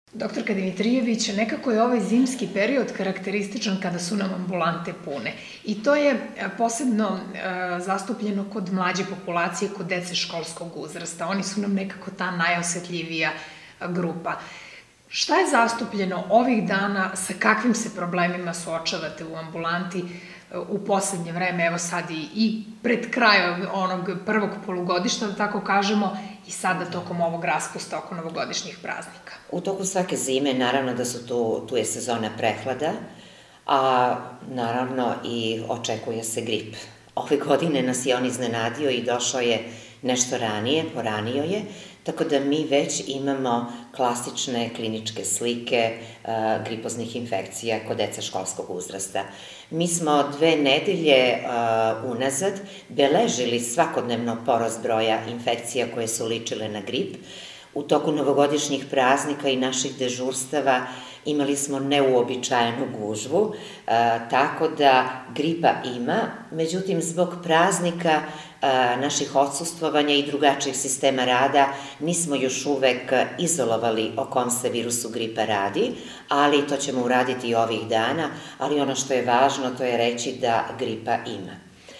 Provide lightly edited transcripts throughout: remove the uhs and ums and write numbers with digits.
Doktorka Dimitrijević, nekako je ovaj zimski period karakterističan kada su nam ambulante pune. I to je posebno zastupljeno kod mlađe populacije, kod dece školskog uzrasta. Oni su nam nekako ta najosetljivija grupa. Šta je zastupljeno ovih dana, sa kakvim se problemima suočavate u ambulanti u poslednje vreme, evo sad i pred krajem onog prvog polugodišta, da tako kažemo, i sada tokom ovog raspusta oko novogodišnjih praznika? U toku svake zime naravno da su tu je sezona prehlada, a naravno i očekuje se grip. Ove godine nas je on iznenadio i došao je nešto ranije, poranio je, tako da mi već imamo klasične kliničke slike gripoznih infekcija kod deca školskog uzrasta. Mi smo 2 nedelje unazad beležili svakodnevno porast broja infekcija koje su ličile na grip. U toku novogodišnjih praznika i naših dežurstava imali smo neuobičajenu gužvu, tako da gripa ima, međutim zbog praznika naših odsustvovanja i drugačijih sistema rada nismo još uvek izolovali o kom se virusu gripa radi, ali to ćemo uraditi i ovih dana, ali ono što je važno to je reći da gripa ima.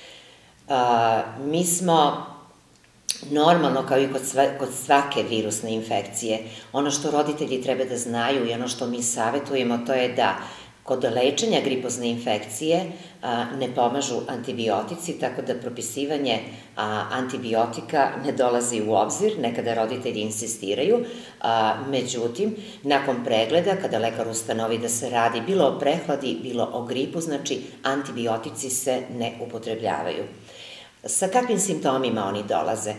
Mi smo normalno, kao i kod svake virusne infekcije, ono što roditelji treba da znaju i ono što mi savetujemo, to je da kod lečenja gripozne infekcije ne pomažu antibiotici, tako da propisivanje antibiotika ne dolazi u obzir, nekada roditelji insistiraju, međutim, nakon pregleda, kada lekar ustanovi da se radi bilo o prehladi, bilo o gripu, znači antibiotici se ne upotrebljavaju. Sa kakvim simptomima oni dolaze?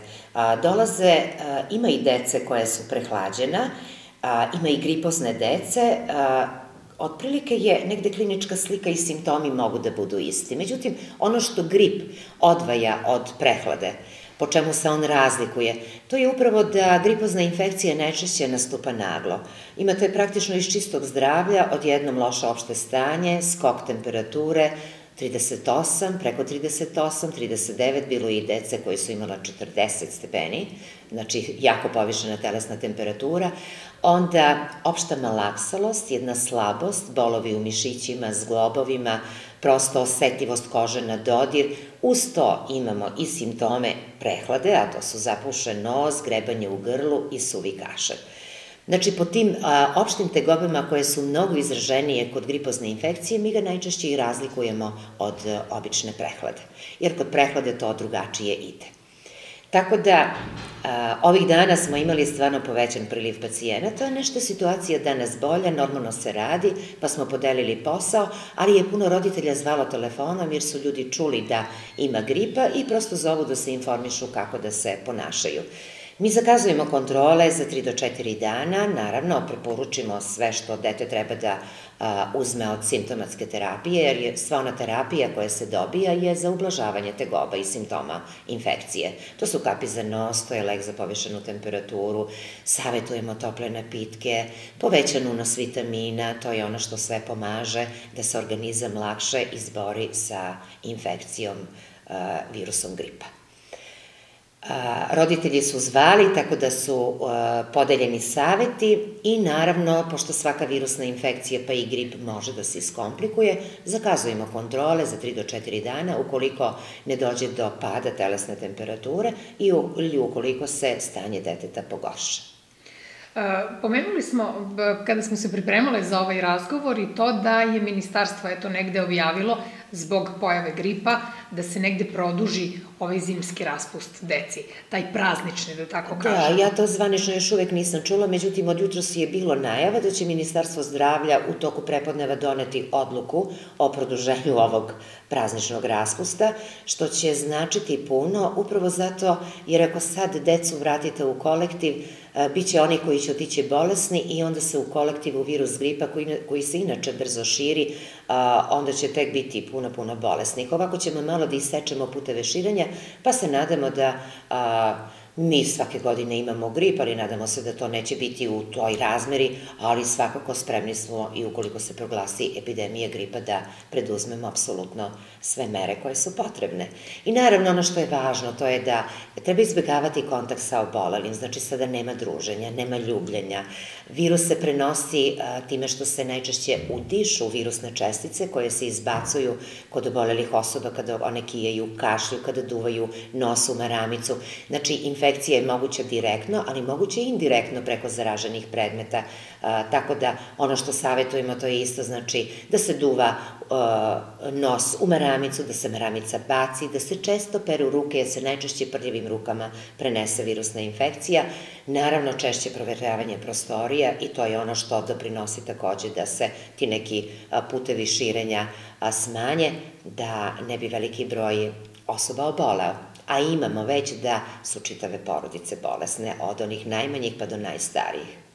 Ima i dece koje su prehlađena, ima i gripozne dece, otprilike je negde klinička slika i simptomi mogu da budu isti. Međutim, ono što grip odvaja od prehlade, po čemu se on razlikuje, to je upravo da gripozna infekcija najčešće nastupa naglo. Imate praktično iz čistog zdravlja odjednom loše opšte stanje, skok temperature, 38, preko 38, 39, bilo i dece koji su imala 40 stepeni, znači jako povišena telesna temperatura, onda opšta malaksalost, jedna slabost, bolovi u mišićima, zglobovima, prosto osetljivost kože na dodir, uz to imamo i simptome prehlade, a to su zapušen nos, grebanje u grlu i suvi kašalj. Znači, po tim opštim tegobama koje su mnogo izraženije kod gripozne infekcije, mi ga najčešće i razlikujemo od obične prehlade, jer kod prehlade to drugačije ide. Tako da, ovih dana smo imali stvarno povećan priliv pacijenata, to je nešto situacija danas bolja, normalno se radi, pa smo podelili posao, ali je puno roditelja zvalo telefonom jer su ljudi čuli da ima gripa i prosto zovu da se informišu kako da se ponašaju. Mi zakazujemo kontrole za 3 do 4 dana, naravno preporučimo sve što dete treba da uzme od simptomatske terapije, jer je sva ona terapija koja se dobija je za ublažavanje tegoba i simptoma infekcije. To su kapi za nos, to je lek za povišenu temperaturu, savetujemo tople napitke, povećan unos vitamina, to je ono što sve pomaže da se organizam lakše izbori sa infekcijom virusom gripa. Roditelji su zvali, tako da su podeljeni saveti i naravno, pošto svaka virusna infekcija pa i grip može da se iskomplikuje, zakazujemo kontrole za 3 do 4 dana ukoliko ne dođe do pada telesne temperature ili ukoliko se stanje deteta pogorša. Pomenuli smo, kada smo se pripremale za ovaj razgovor, i to da je ministarstvo negde objavilo zbog pojave gripa da se negde produži ovaj zimski raspust deci, taj praznični, da tako kažem. Da, ja to zvanično još uvek nisam čula, međutim od jutros je bilo najava da će Ministarstvo zdravlja u toku prepodneva doneti odluku o produženju ovog prazničnog raspusta, što će značiti puno, upravo zato jer ako sad decu vratite u kolektiv, biće oni koji će otići bolesni i onda se u kolektivu virus gripa koji se inače brzo širi, onda će tek biti puno bolesnih. Ovako ćemo malo da isečemo puteve širenja, pa se nadamo da Mi svake godine imamo grip, ali nadamo se da to neće biti u toj razmeri, ali svakako spremni smo i ukoliko se proglasi epidemija gripa da preduzmemo apsolutno sve mere koje su potrebne. I naravno ono što je važno, to je da treba izbjegavati kontakt sa obolelim, znači sada nema druženja, nema ljubljenja. Virus se prenosi time što se najčešće udišu virusne čestice koje se izbacuju kod obolelih osoba kada one kijaju, kašlju, kada duvaju nos u maramicu. Znači, infekcija je moguća direktno, ali moguće i indirektno preko zaraženih predmeta, tako da ono što savjetujemo to je isto, znači da se duva nos u maramicu, da se maramica baci, da se često peru ruke, jer se najčešće prljavim rukama prenese virusna infekcija, naravno češće proveravanje prostorija i to je ono što doprinosi takođe da se ti neki putevi širenja smanje, da ne bi veliki broj osoba oboleo. A imamo već da su čitave porodice bolesne, od onih najmanjih pa do najstarijih.